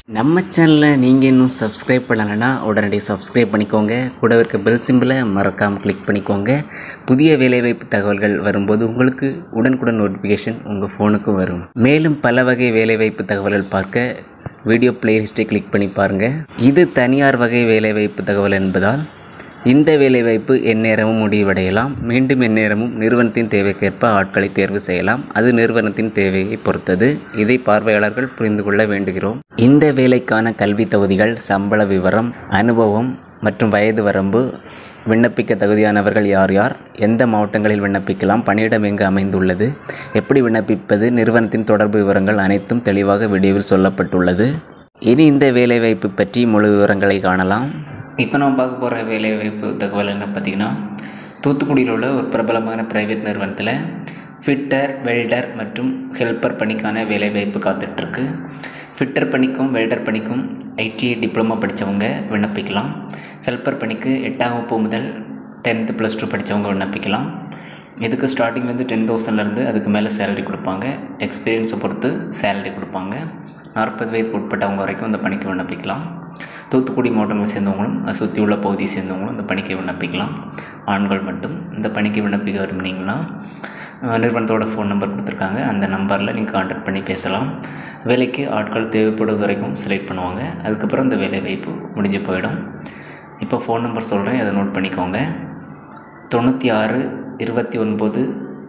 நம்ம சேனலை நீங்கள் இன்னும் சப்ஸ்கிரைப் பண்ணலைன்னா உடனடியாக சப்ஸ்கிரைப் பண்ணிக்கோங்க. கூட இருக்க பெல் சிம்பிளை மறக்காமல் கிளிக் பண்ணிக்கோங்க. புதிய வேலைவாய்ப்பு தகவல்கள் வரும்போது உங்களுக்கு உடனுக்குடன் நோட்டிஃபிகேஷன் உங்கள் ஃபோனுக்கு வரும். மேலும் பல வகை வேலைவாய்ப்பு தகவல்கள் பார்க்க வீடியோ பிளேலிஸ்ட்டை கிளிக் பண்ணி பாருங்கள். இது தனியார் வகை வேலைவாய்ப்பு தகவல் என்பதால் இந்த வேலைவாய்ப்பு எந்நேரமும் முடிவடையலாம். மீண்டும் எந்நேரமும் நிறுவனத்தின் தேவைக்கேற்ப ஆட்களை தேர்வு செய்யலாம். அது நிறுவனத்தின் தேவையை பொறுத்தது. இதை பார்வையாளர்கள் புரிந்து கொள்ள வேண்டுகிறோம். இந்த வேலைக்கான கல்வி தகுதிகள், சம்பள விவரம், அனுபவம் மற்றும் வயது வரம்பு, விண்ணப்பிக்க தகுதியானவர்கள் யார் யார், எந்த மாவட்டங்களில் விண்ணப்பிக்கலாம், பணியிடம் எங்கு அமைந்துள்ளது, எப்படி விண்ணப்பிப்பது, நிறுவனத்தின் தொடர்பு விவரங்கள் அனைத்தும் தெளிவாக வீடியோவில் சொல்லப்பட்டுள்ளது. இனி இந்த வேலைவாய்ப்பு பற்றி முழு விவரங்களை காணலாம். இப்போ நம்ம பார்க்க போகிற வேலைவாய்ப்பு தகவல் என்ன பார்த்திங்கன்னா, தூத்துக்குடியில் உள்ள ஒரு பிரபலமான ப்ரைவேட் நிறுவனத்தில் ஃபிட்டர், வெல்டர் மற்றும் ஹெல்ப்பர் பணிக்கான வேலைவாய்ப்பு காத்துட்ருக்கு. ஃபிட்டர் பணிக்கும் வெல்டர் பணிக்கும் ஐடிஐ டிப்ளமா படித்தவங்க விண்ணப்பிக்கலாம். ஹெல்ப்பர் பணிக்கு 8ஆம் வகுப்பு முதல் 10th +2 படித்தவங்க விண்ணப்பிக்கலாம். இதுக்கு ஸ்டார்டிங்லேருந்து 10,000லேருந்து அதுக்கு மேலே சேலரி கொடுப்பாங்க. எக்ஸ்பீரியன்ஸை பொறுத்து சேலரி கொடுப்பாங்க. 40 வயதுக்கு உட்பட்டவங்க வரைக்கும் இந்த பணிக்கு விண்ணப்பிக்கலாம். தூத்துக்குடி மாவட்டங்களை சேர்ந்தவங்களும் சுற்றி உள்ள பகுதியை சேர்ந்தவங்களும் இந்த பணிக்கு விண்ணப்பிக்கலாம். ஆண்கள் மட்டும். இந்த பணிக்கு விண்ணப்பிக்க விரும்பினீங்கன்னா நிறுவனத்தோட ஃபோன் நம்பர் கொடுத்துருக்காங்க. அந்த நம்பரில் நீங்கள் கான்டாக்ட் பண்ணி பேசலாம். வேலைக்கு ஆட்கள் தேவைப்படுவது வரைக்கும் செலக்ட் பண்ணுவாங்க. அதுக்கப்புறம் இந்த வேலை வாய்ப்பு முடிஞ்சு போயிடும். இப்போ ஃபோன் நம்பர் சொல்கிறேன், அதை நோட் பண்ணிக்கோங்க. 96 29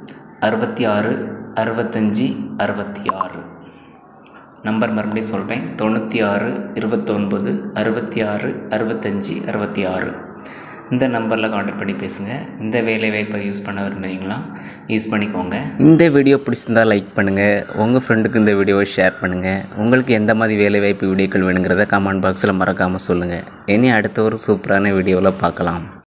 66 65 66. நம்பர் மறுபடியும் சொல்கிறேன், 96 29 66 65 66. இந்த நம்பரில் கான்டாக்ட் பண்ணி பேசுங்க. இந்த வேலைவாய்ப்பை யூஸ் பண்ண விரும்புகிறீங்களா, யூஸ் பண்ணிக்கோங்க. இந்த வீடியோ பிடிச்சிருந்தால் லைக் பண்ணுங்கள். உங்கள் ஃப்ரெண்டுக்கு இந்த வீடியோவை ஷேர் பண்ணுங்கள். உங்களுக்கு எந்த மாதிரி வேலைவாய்ப்பு வீடியோக்கள் வேணுங்கிறத கமெண்ட் பாக்ஸில் மறக்காமல் சொல்லுங்கள். இனி அடுத்த ஒரு சூப்பரான வீடியோவில் பார்க்கலாம்.